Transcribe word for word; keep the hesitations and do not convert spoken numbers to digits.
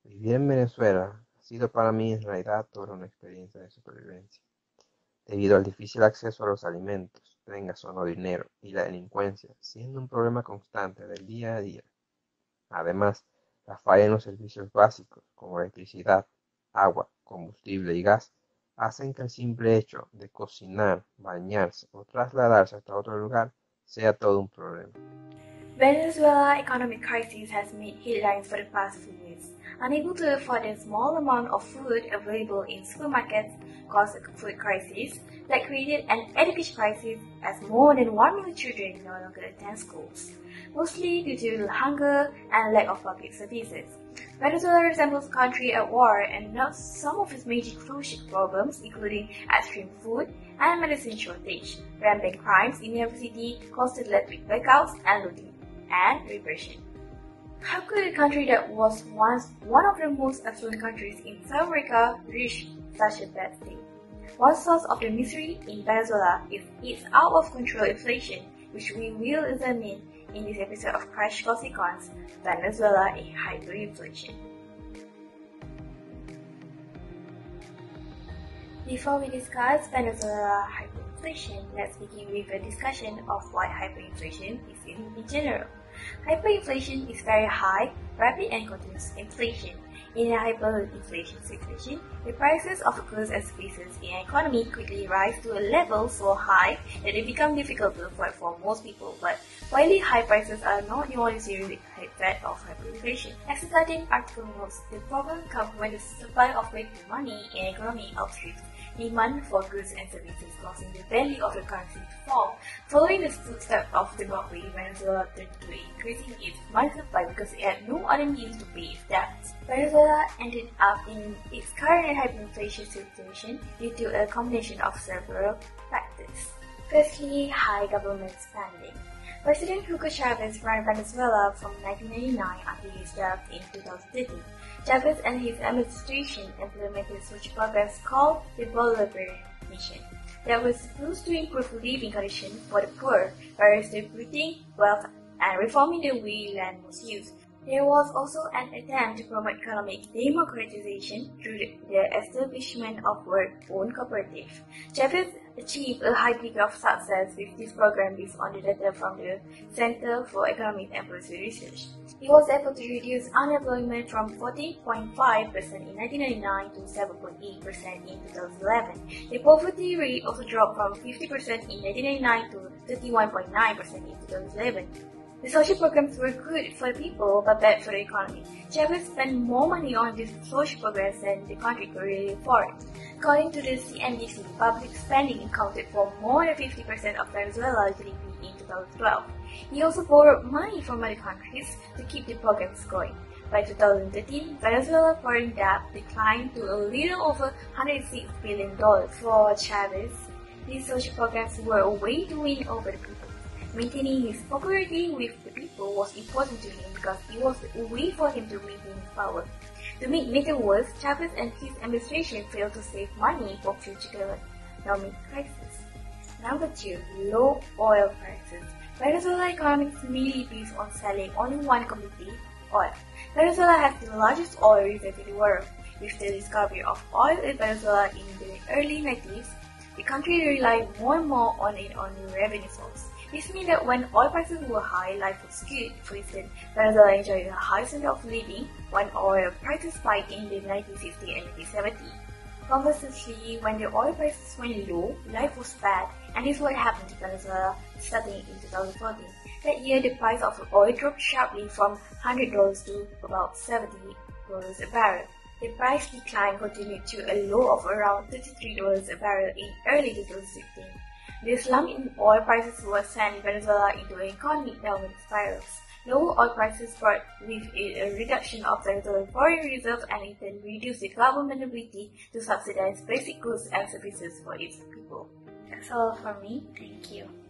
Vivir en Venezuela ha sido para mí en realidad toda una experiencia de supervivencia, debido al difícil acceso a los alimentos, tengas o no dinero, y la delincuencia, siendo un problema constante del día a día. Además, la falla en los servicios básicos, como electricidad, agua, combustible y gas, hacen que el simple hecho de cocinar, bañarse o trasladarse hasta otro lugar sea todo un problema. Venezuela's economic crisis has made headlines for the past few years. Unable to afford the small amount of food available in supermarkets caused a food crisis that created an education crisis as more than one million children no longer attend schools, mostly due to hunger and lack of public services. Venezuela resembles a country at war and notes some of its major social problems, including extreme food and medicine shortage, rampant crimes in every city, constant electric blackouts, and looting and repression. How could a country that was once one of the most affluent countries in South America reach such a bad state? One source of the misery in Venezuela is its out-of-control inflation, which we will examine in this episode of Crash Course Econs, Venezuela in Hyperinflation. Before we discuss Venezuela hyperinflation, let's begin with a discussion of what hyperinflation is in general. Hyperinflation is very high, rapid and continuous inflation. In a hyperinflation situation, the prices of goods and services in an economy quickly rise to a level so high that they become difficult to afford for most people. But widely high prices are not the only serious effect of hyperinflation. As the thirteenth article notes, the problem comes when the supply of paper money in an economy outstrips demand for goods and services, causing the value of the currency to fall. Following the footsteps of Zimbabwe, Venezuela turned to increasing its money supply because it had no other means to pay its debts. Venezuela ended up in its current hyperinflation situation due to a combination of several factors. Firstly, high government spending. President Hugo Chavez ran Venezuela from nineteen ninety-nine until his death in two thousand thirteen. Chavez and his administration implemented social programs called the Bolivarian Mission that was supposed to improve living conditions for the poor by redistributing wealth and reforming the way land was used. There was also an attempt to promote economic democratization through the establishment of work-owned cooperatives. Chavez achieved a high degree of success with this program based on the data from the Center for Economic and Policy Research. He was able to reduce unemployment from fourteen point five percent in nineteen ninety-nine to seven point eight percent in two thousand eleven. The poverty rate also dropped from fifty percent in nineteen ninety-nine to thirty-one point nine percent in two thousand eleven. The social programs were good for the people but bad for the economy. Chavez spent more money on these social programs than the country could really afford. According to the C N B C, public spending accounted for more than fifty percent of Venezuela's G D P in two thousand twelve. He also borrowed money from other countries to keep the programs going. By two thousand thirteen, Venezuela's foreign debt declined to a little over one hundred six billion dollars. For Chavez, these social programs were a way to win over the people. Maintaining his popularity with the people was important to him because it was a way for him to maintain his power. To make matters worse, Chavez and his administration failed to save money for future economic crises. Number two, low oil prices. Venezuela's economy is mainly based on selling only one commodity, oil. Venezuela has the largest oil reserve in the world. With the discovery of oil in Venezuela in the early nineties, the country relied more and more on it on new revenue source. This means that when oil prices were high, life was good. For instance, Venezuela enjoyed a high standard of living when oil prices spiked in the nineteen sixties and nineteen seventies. Conversely, when the oil prices went low, life was bad, and this is what happened to Venezuela starting in two thousand fourteen. That year, the price of oil dropped sharply from one hundred dollars to about seventy dollars a barrel. The price decline continued to a low of around thirty-three dollars a barrel in early two thousand sixteen. The slump in oil prices was sent Venezuela into an economic downward spiral. Lower oil prices brought with it a reduction of Venezuela's foreign reserve and it then reduced the government's ability to subsidize basic goods and services for its people. That's all from me. Thank you.